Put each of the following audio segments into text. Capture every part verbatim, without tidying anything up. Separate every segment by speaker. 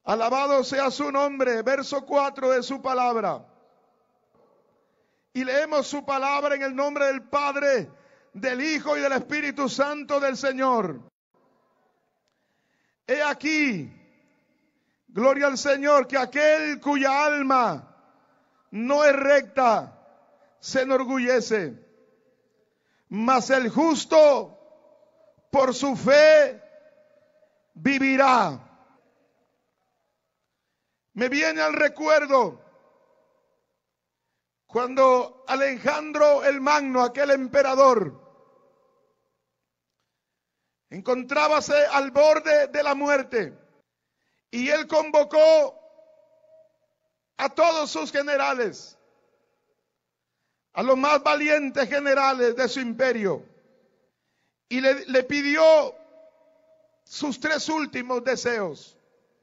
Speaker 1: Alabado sea su nombre. Verso cuatro de su palabra. Y leemos su palabra en el nombre del Padre, del Hijo y del Espíritu Santo del Señor. He aquí, gloria al Señor, que aquel cuya alma no es recta se enorgullece, mas el justo por su fe vivirá. Me viene al recuerdo cuando Alejandro el Magno, aquel emperador, encontrábase al borde de la muerte y él convocó a todos sus generales, a los más valientes generales de su imperio, y le, le pidió sus tres últimos deseos.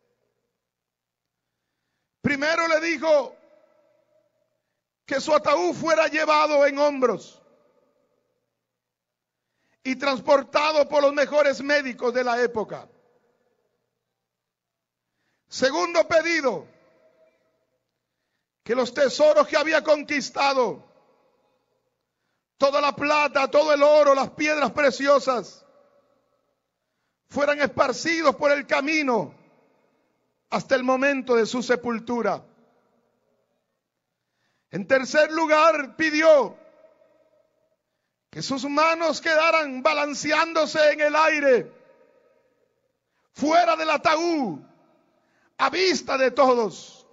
Speaker 1: Primero le dijo que su ataúd fuera llevado en hombros y transportado por los mejores médicos de la época. Segundo pedido, que los tesoros que había conquistado, toda la plata, todo el oro, las piedras preciosas, fueran esparcidos por el camino hasta el momento de su sepultura. En tercer lugar, pidió que sus manos quedaran balanceándose en el aire, fuera del ataúd, a vista de todos.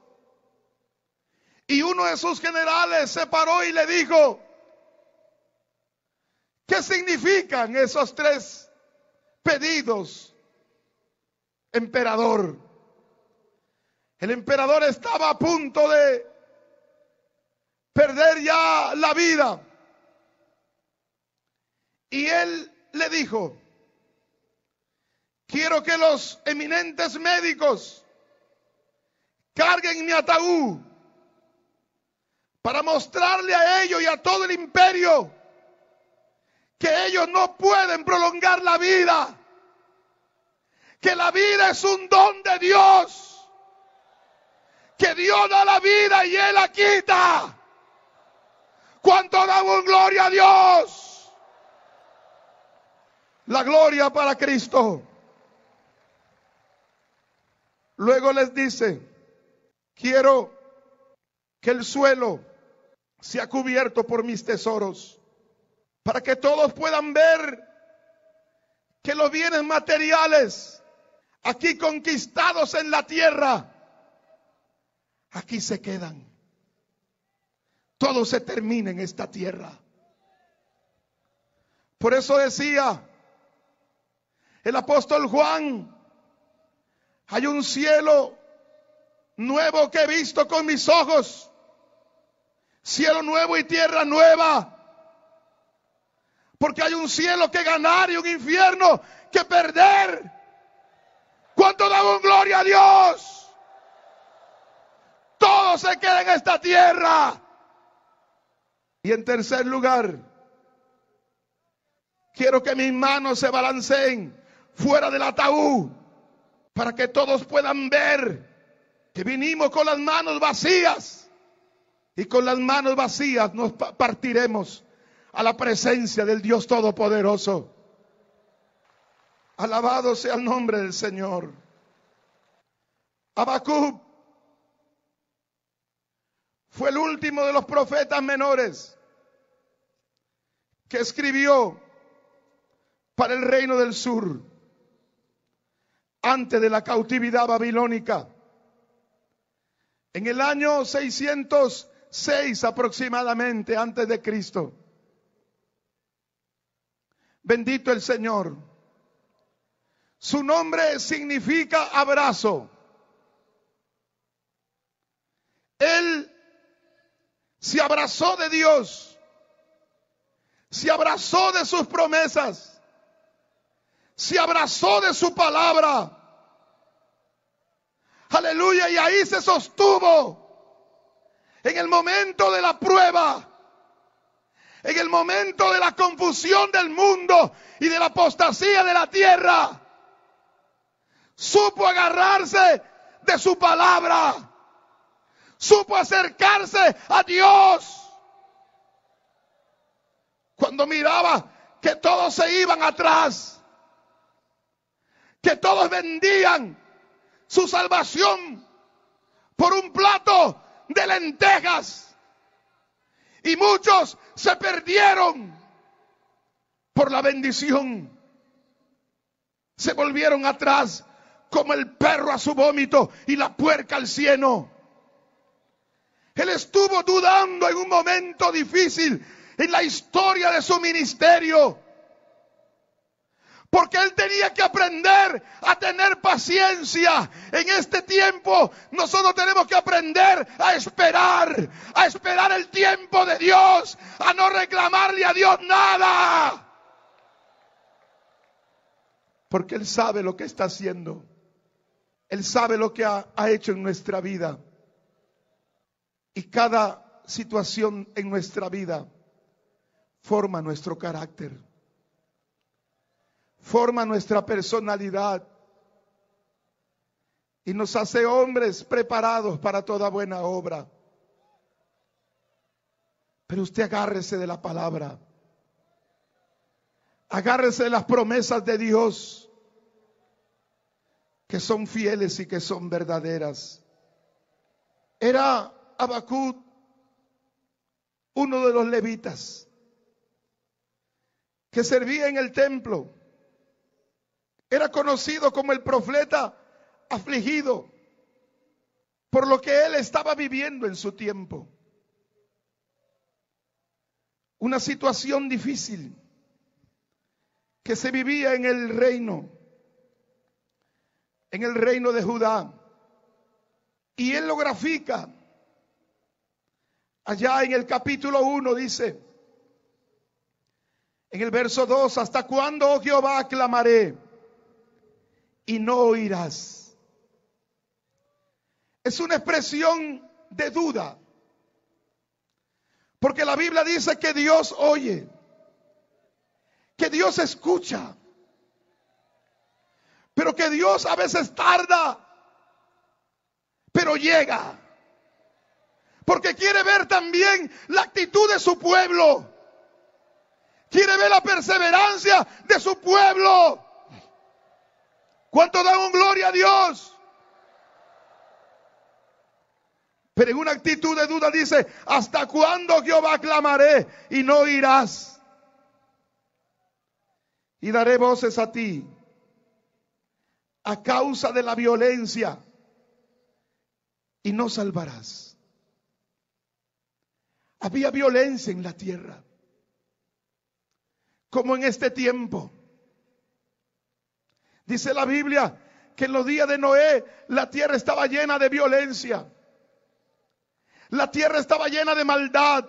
Speaker 1: Y uno de sus generales se paró y le dijo: ¿qué significan esos tres pedidos, emperador? El emperador estaba a punto de perder ya la vida. Y él le dijo: quiero que los eminentes médicos carguen mi ataúd para mostrarle a ellos y a todo el imperio que ellos no pueden prolongar la vida, que la vida es un don de Dios, que Dios da la vida y Él la quita. ¿Cuánto damos gloria a Dios? La gloria para Cristo. Luego les dice: quiero que el suelo sea cubierto por mis tesoros, para que todos puedan ver que los bienes materiales aquí conquistados en la tierra, aquí se quedan. Todo se termina en esta tierra. Por eso decía el apóstol Juan: hay un cielo nuevo que he visto con mis ojos, cielo nuevo y tierra nueva. Porque hay un cielo que ganar y un infierno que perder. ¿Cuánto damos gloria a Dios? Todo se queda en esta tierra. Y en tercer lugar, quiero que mis manos se balanceen fuera del ataúd, para que todos puedan ver que vinimos con las manos vacías, y con las manos vacías nos partiremos a la presencia del Dios Todopoderoso. Alabado sea el nombre del Señor. Habacuc fue el último de los profetas menores que escribió para el reino del sur, antes de la cautividad babilónica. En el año seiscientos seis aproximadamente antes de Cristo. Bendito el Señor. Su nombre significa abrazo. Él se abrazó de Dios, se abrazó de sus promesas, se abrazó de su palabra. Aleluya, y ahí se sostuvo en el momento de la prueba, en el momento de la confusión del mundo y de la apostasía de la tierra. Supo agarrarse de su palabra. Supo acercarse a Dios. Cuando miraba que todos se iban atrás, que todos vendían su salvación por un plato de lentejas, y muchos se perdieron por la bendición, se volvieron atrás como el perro a su vómito y la puerca al cieno. Él estuvo dudando en un momento difícil en la historia de su ministerio, porque él tenía que aprender a tener paciencia. En este tiempo nosotros tenemos que aprender a esperar, a esperar el tiempo de Dios, a no reclamarle a Dios nada, porque Él sabe lo que está haciendo. Él sabe lo que ha, ha hecho en nuestra vida. Y cada situación en nuestra vida forma nuestro carácter, forma nuestra personalidad y nos hace hombres preparados para toda buena obra. Pero usted agárrese de la palabra, agárrese de las promesas de Dios, que son fieles y que son verdaderas. Era Habacuc uno de los levitas que servía en el templo. Era conocido como el profeta afligido por lo que él estaba viviendo en su tiempo. Una situación difícil que se vivía en el reino, en el reino de Judá. Y él lo grafica allá en el capítulo uno, dice, en el verso dos: ¿hasta cuándo, oh Jehová, clamaré y no oirás? Es una expresión de duda, porque la Biblia dice que Dios oye, que Dios escucha, pero que Dios a veces tarda, pero llega, porque quiere ver también la actitud de su pueblo, quiere ver la perseverancia de su pueblo. ¿Cuánto dan un gloria a Dios? Pero en una actitud de duda dice: ¿hasta cuándo, Jehová, clamaré y no oirás? Y daré voces a ti a causa de la violencia y no salvarás. Había violencia en la tierra, como en este tiempo. Dice la Biblia que en los días de Noé la tierra estaba llena de violencia. La tierra estaba llena de maldad.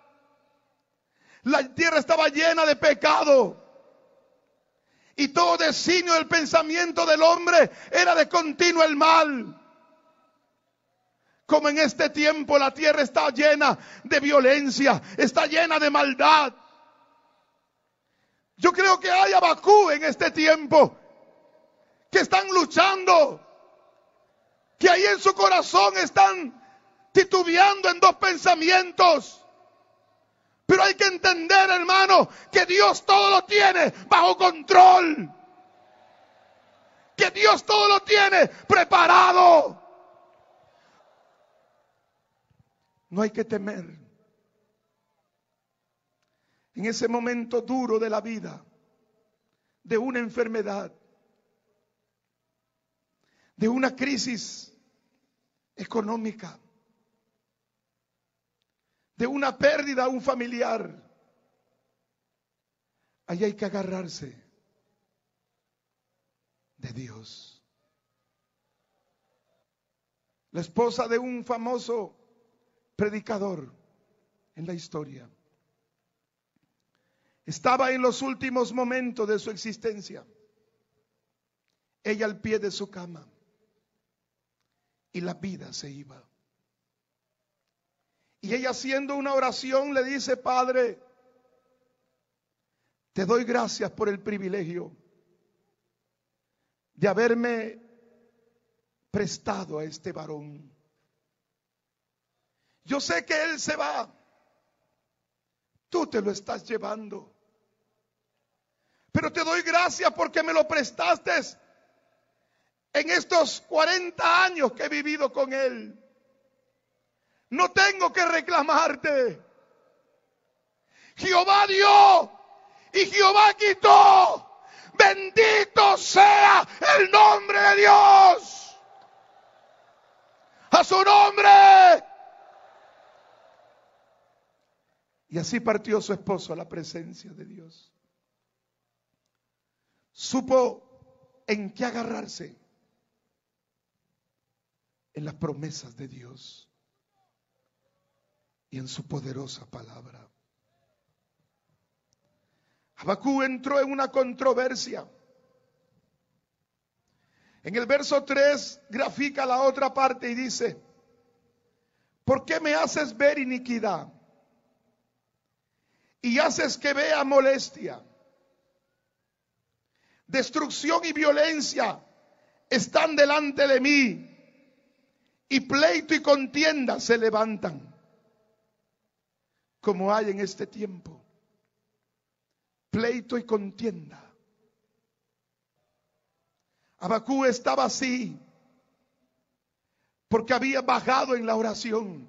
Speaker 1: La tierra estaba llena de pecado. Y todo designio del pensamiento del hombre era de continuo el mal. Como en este tiempo la tierra está llena de violencia, está llena de maldad. Yo creo que hay Habacuc en este tiempo que están luchando, que ahí en su corazón están titubeando en dos pensamientos. Pero hay que entender, hermano, que Dios todo lo tiene bajo control, que Dios todo lo tiene preparado. No hay que temer. En ese momento duro de la vida, de una enfermedad, de una crisis económica, de una pérdida a un familiar, ahí hay que agarrarse de Dios. La esposa de un famoso predicador en la historia estaba en los últimos momentos de su existencia, ella al pie de su cama, y la vida se iba. Y ella, haciendo una oración, le dice: Padre, te doy gracias por el privilegio de haberme prestado a este varón. Yo sé que él se va. Tú te lo estás llevando. Pero te doy gracias porque me lo prestaste en estos cuarenta años que he vivido con él. No tengo que reclamarte. Jehová dio y Jehová quitó. Bendito sea el nombre de Dios. A su nombre. Y así partió su esposo a la presencia de Dios. Supo en qué agarrarse. En las promesas de Dios y en su poderosa palabra. Habacuc entró en una controversia. En el verso tres grafica la otra parte y dice: ¿por qué me haces ver iniquidad y haces que vea molestia? Destrucción y violencia están delante de mí, y pleito y contienda se levantan, como hay en este tiempo. Pleito y contienda. Habacuc estaba así porque había bajado en la oración.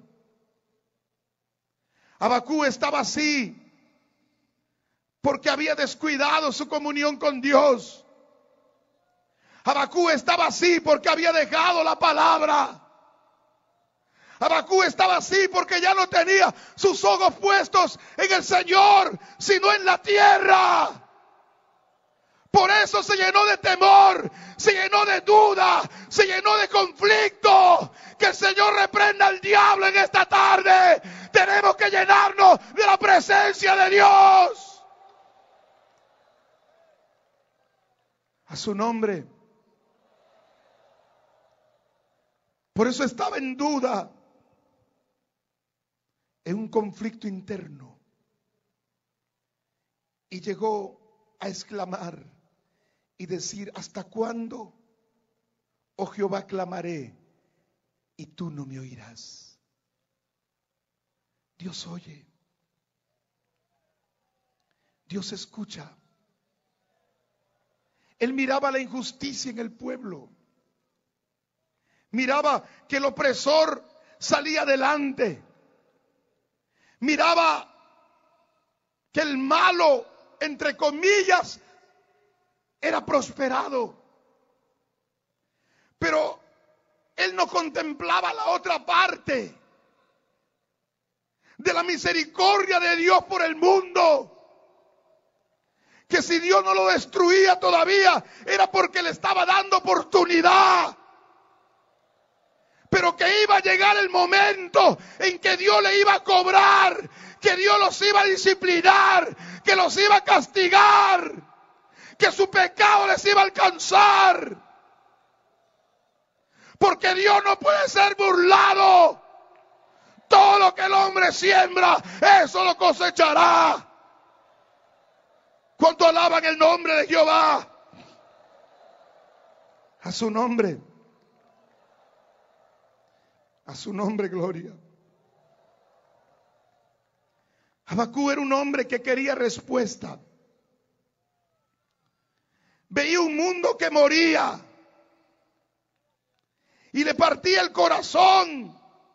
Speaker 1: Habacuc estaba así porque había descuidado su comunión con Dios. Habacuc estaba así porque había dejado la palabra. Habacuc estaba así porque ya no tenía sus ojos puestos en el Señor, sino en la tierra. Por eso se llenó de temor, se llenó de duda, se llenó de conflicto. Que el Señor reprenda al diablo en esta tarde. Tenemos que llenarnos de la presencia de Dios. A su nombre. Por eso estaba en duda, en un conflicto interno, y llegó a exclamar y decir: ¿hasta cuándo, oh Jehová, clamaré y tú no me oirás? Dios oye, Dios escucha. Él miraba la injusticia en el pueblo, miraba que el opresor salía adelante, miraba que el malo, entre comillas, era prosperado. Pero él no contemplaba la otra parte de la misericordia de Dios por el mundo. Que si Dios no lo destruía todavía, era porque le estaba dando oportunidad. Pero que iba a llegar el momento en que Dios le iba a cobrar, que Dios los iba a disciplinar, que los iba a castigar, que su pecado les iba a alcanzar. Porque Dios no puede ser burlado. Todo lo que el hombre siembra, eso lo cosechará. ¿Cuánto alaban el nombre de Jehová? A su nombre. A su nombre, gloria. Habacuc era un hombre que quería respuesta. Veía un mundo que moría y le partía el corazón.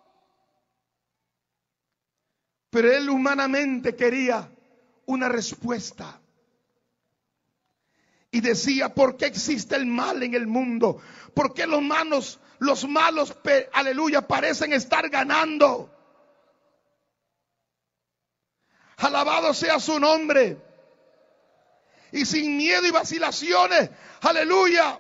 Speaker 1: Pero él humanamente quería una respuesta. Y decía: ¿por qué existe el mal en el mundo? ¿Por qué los malos, los malos, aleluya, parecen estar ganando? Alabado sea su nombre. Y sin miedo y vacilaciones, aleluya,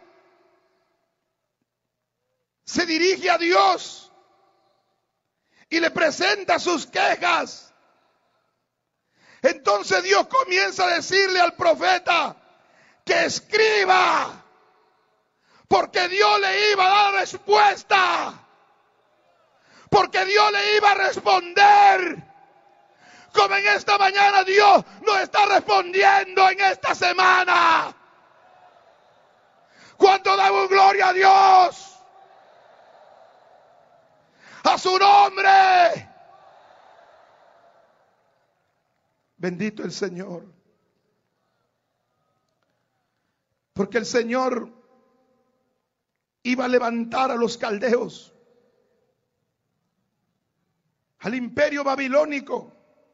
Speaker 1: se dirige a Dios y le presenta sus quejas. Entonces Dios comienza a decirle al profeta que escriba, porque Dios le iba a dar respuesta, porque Dios le iba a responder, como en esta mañana Dios nos está respondiendo en esta semana. ¿Cuánto damos gloria a Dios? A su nombre. Bendito el Señor. Porque el Señor iba a levantar a los caldeos, al imperio babilónico.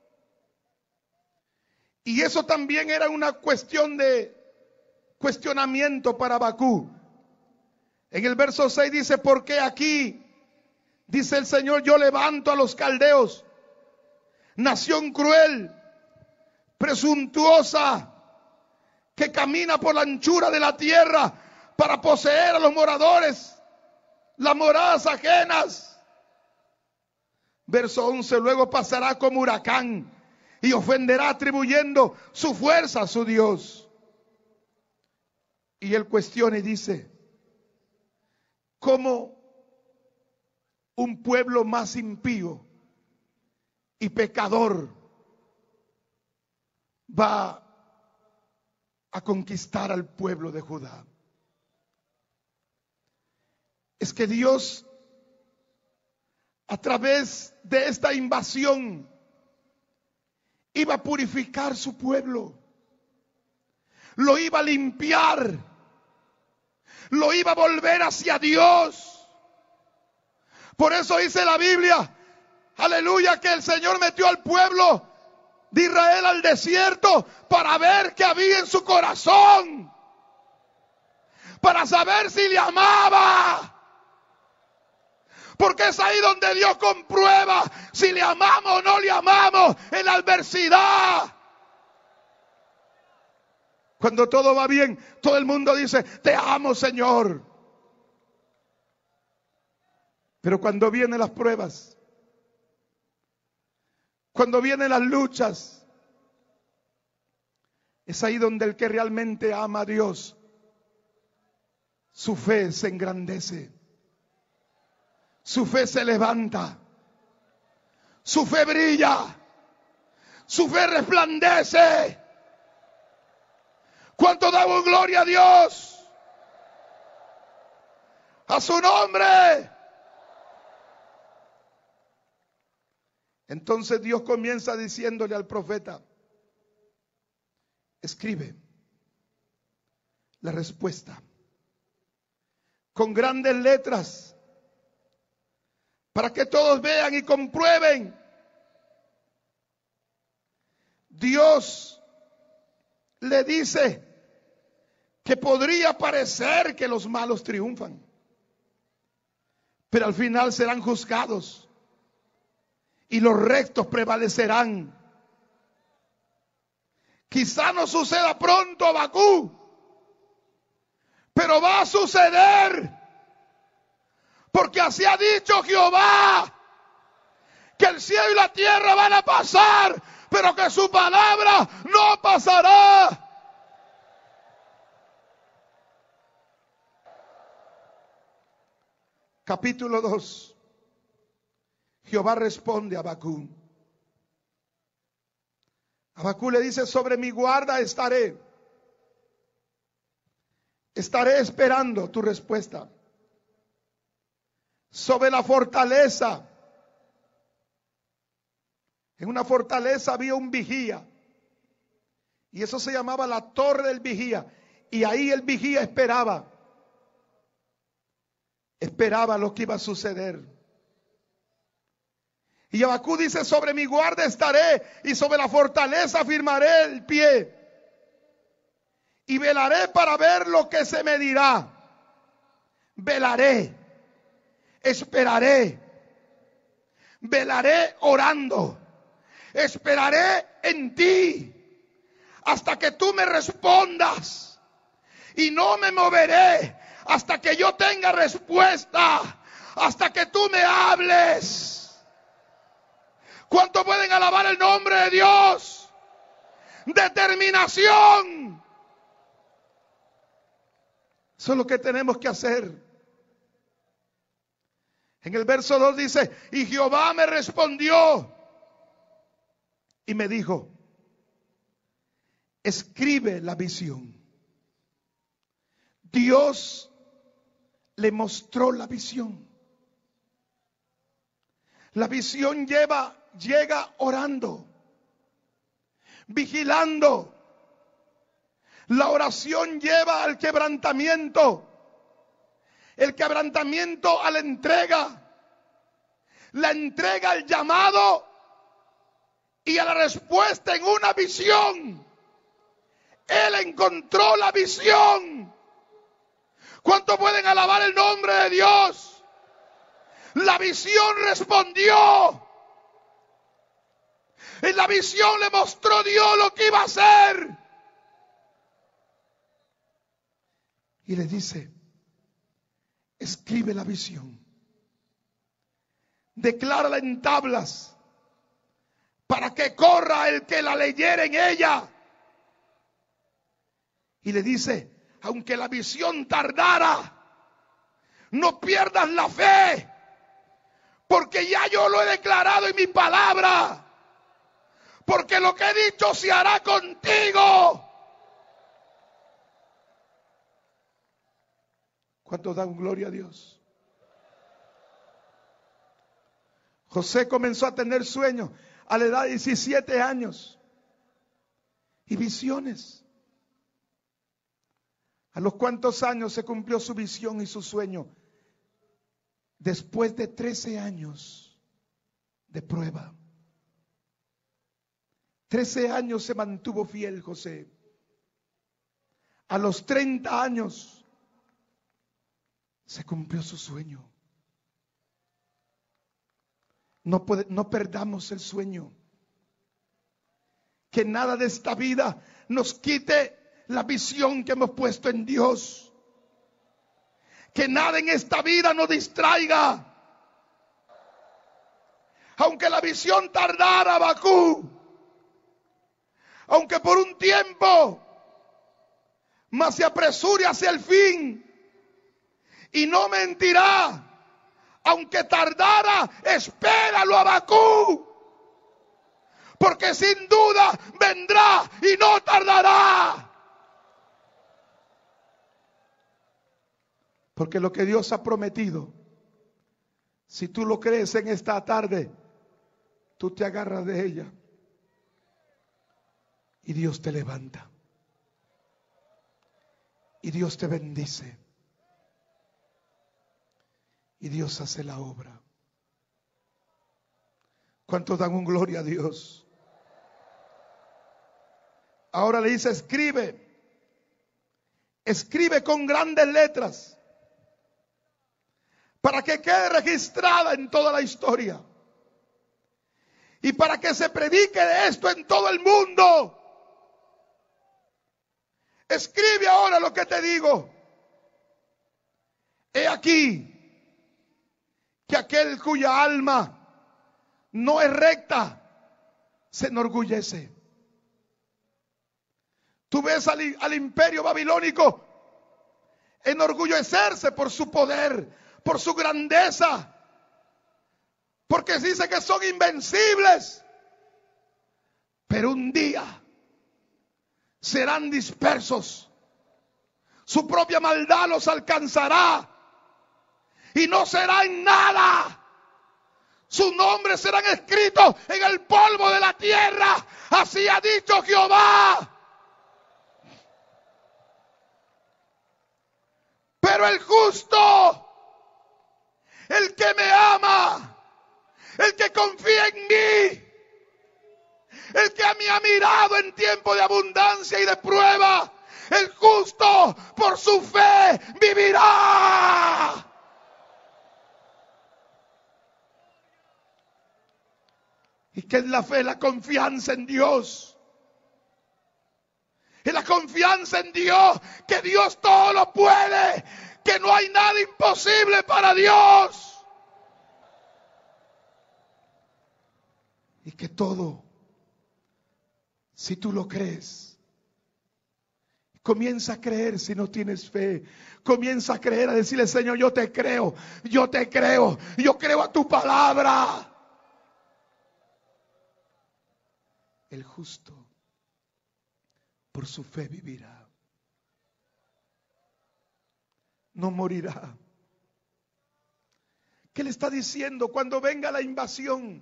Speaker 1: Y eso también era una cuestión de cuestionamiento para Habacuc. En el verso seis dice: porque aquí, dice el Señor, yo levanto a los caldeos, nación cruel, presuntuosa, que camina por la anchura de la tierra para poseer a los moradores, las moradas ajenas. Verso once: luego pasará como huracán y ofenderá atribuyendo su fuerza a su Dios. Y él cuestiona y dice: ¿cómo un pueblo más impío y pecador va a conquistar al pueblo de Judá? Es que Dios, a través de esta invasión, iba a purificar su pueblo, lo iba a limpiar, lo iba a volver hacia Dios. Por eso dice la Biblia, aleluya, que el Señor metió al pueblo de Israel al desierto para ver qué había en su corazón, para saber si le amaba. Porque es ahí donde Dios comprueba si le amamos o no le amamos en la adversidad. Cuando todo va bien, todo el mundo dice: te amo, Señor. Pero cuando vienen las pruebas, cuando vienen las luchas, es ahí donde el que realmente ama a Dios, su fe se engrandece, su fe se levanta, su fe brilla, su fe resplandece. ¿Cuánto damos gloria a Dios? A su nombre. Entonces Dios comienza diciéndole al profeta: escribe la respuesta con grandes letras para que todos vean y comprueben. Dios le dice que podría parecer que los malos triunfan, pero al final serán juzgados y los rectos prevalecerán. Quizá no suceda pronto, Habacuc, pero va a suceder, porque así ha dicho Jehová, que el cielo y la tierra van a pasar, pero que su palabra no pasará. Capítulo dos. Jehová responde a Habacuc. Habacuc le dice: sobre mi guarda estaré. Estaré esperando tu respuesta. Sobre la fortaleza. En una fortaleza había un vigía. Y eso se llamaba la torre del vigía. Y ahí el vigía esperaba. Esperaba lo que iba a suceder. Y Habacuc dice: sobre mi guarda estaré y sobre la fortaleza firmaré el pie. Y velaré para ver lo que se me dirá. Velaré. Esperaré. Velaré orando. Esperaré en ti hasta que tú me respondas. Y no me moveré hasta que yo tenga respuesta. Hasta que tú me hables. ¿Cuántos pueden alabar el nombre de Dios? Determinación. Eso es lo que tenemos que hacer. En el verso dos dice: y Jehová me respondió y me dijo: escribe la visión. Dios le mostró la visión. La visión lleva, llega orando, vigilando. La oración lleva al quebrantamiento. El quebrantamiento a la entrega. La entrega al llamado y a la respuesta en una visión. Él encontró la visión. ¿Cuántos pueden alabar el nombre de Dios? La visión respondió. En la visión le mostró Dios lo que iba a hacer. Y le dice, escribe la visión. Declárala en tablas para que corra el que la leyere en ella. Y le dice, aunque la visión tardara, no pierdas la fe, porque ya yo lo he declarado en mi palabra, porque lo que he dicho se hará contigo. ¿Cuántos dan gloria a Dios? José comenzó a tener sueños a la edad de diecisiete años y visiones. ¿A los cuántos años se cumplió su visión y su sueño? Después de trece años de prueba. trece años se mantuvo fiel José. A los treinta años se cumplió su sueño. No, puede, no perdamos el sueño. Que nada de esta vida nos quite la visión que hemos puesto en Dios. Que nada en esta vida nos distraiga. Aunque la visión tardara, Bakú, aunque por un tiempo, mas se apresure hacia el fin. Y no mentirá. Aunque tardara, espéralo a Bakú. Porque sin duda vendrá y no tardará. Porque lo que Dios ha prometido, si tú lo crees en esta tarde, tú te agarras de ella. Y Dios te levanta. Y Dios te bendice. Y Dios hace la obra. ¿Cuántos dan un gloria a Dios? Ahora le dice, escribe. Escribe con grandes letras. Para que quede registrada en toda la historia. Y para que se predique de esto en todo el mundo. Escribe ahora lo que te digo. He aquí que aquel cuya alma no es recta se enorgullece. Tú ves al, al imperio babilónico enorgullecerse por su poder, por su grandeza, porque dice que son invencibles, pero un día serán dispersos. Su propia maldad los alcanzará y no será en nada. Sus nombres serán escritos en el polvo de la tierra. Así ha dicho Jehová. Pero el justo, el que me ama, el que confía en mí, el que a mí ha mirado en tiempo de abundancia y de prueba, el justo por su fe vivirá. ¿Y qué es la fe? La confianza en Dios. Y la confianza en Dios, que Dios todo lo puede, que no hay nada imposible para Dios. Y que todo, si tú lo crees, comienza a creer. Si no tienes fe, comienza a creer, a decirle, Señor, yo te creo, yo te creo, yo creo a tu palabra. El justo por su fe vivirá. No morirá. ¿Qué le está diciendo? Cuando venga la invasión,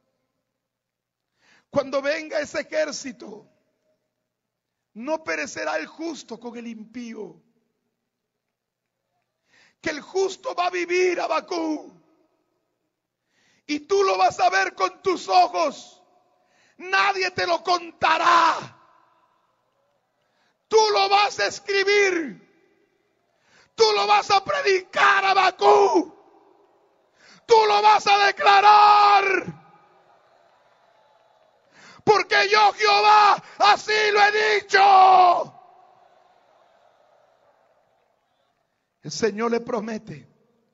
Speaker 1: cuando venga ese ejército, no perecerá el justo con el impío. Que el justo va a vivir, Habacuc, y tú lo vas a ver con tus ojos. Nadie te lo contará. Tú lo vas a escribir. Tú lo vas a predicar, Habacuc. Tú lo vas a declarar. Porque yo, Jehová, así lo he dicho. El Señor le promete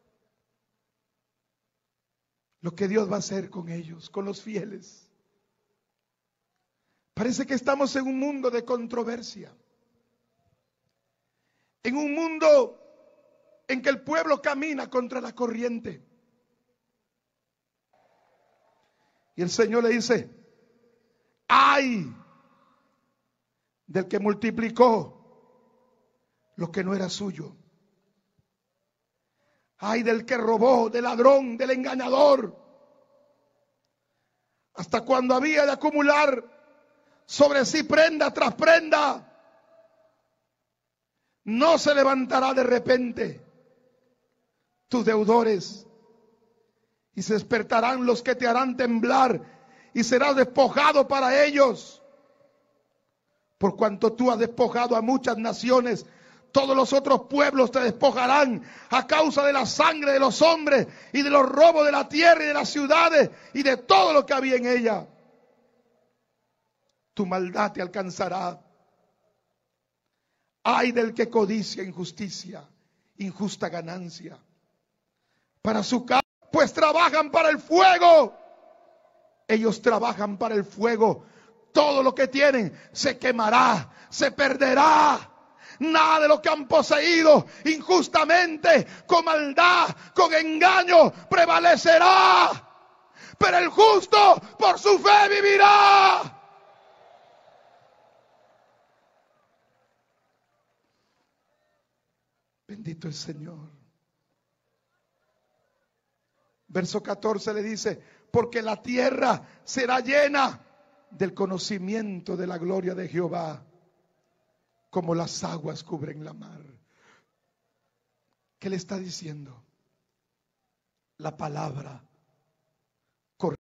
Speaker 1: lo que Dios va a hacer con ellos, con los fieles. Parece que estamos en un mundo de controversia. En un mundo en que el pueblo camina contra la corriente. Y el Señor le dice: ¡ay del que multiplicó lo que no era suyo! ¡Ay del que robó, del ladrón, del engañador! Hasta cuando había de acumular sobre sí prenda tras prenda, no se levantará de repente tus deudores, y se despertarán los que te harán temblar, y serás despojado para ellos. Por cuanto tú has despojado a muchas naciones, todos los otros pueblos te despojarán a causa de la sangre de los hombres y de los robos de la tierra y de las ciudades y de todo lo que había en ella. Tu maldad te alcanzará. Ay del que codicia injusticia, injusta ganancia para su casa, pues trabajan para el fuego. Ellos trabajan para el fuego. Todo lo que tienen se quemará, se perderá. Nada de lo que han poseído injustamente, con maldad, con engaño, prevalecerá. Pero el justo por su fe vivirá. Bendito el Señor. Verso catorce le dice: porque la tierra será llena del conocimiento de la gloria de Jehová, como las aguas cubren la mar. ¿Qué le está diciendo? La palabra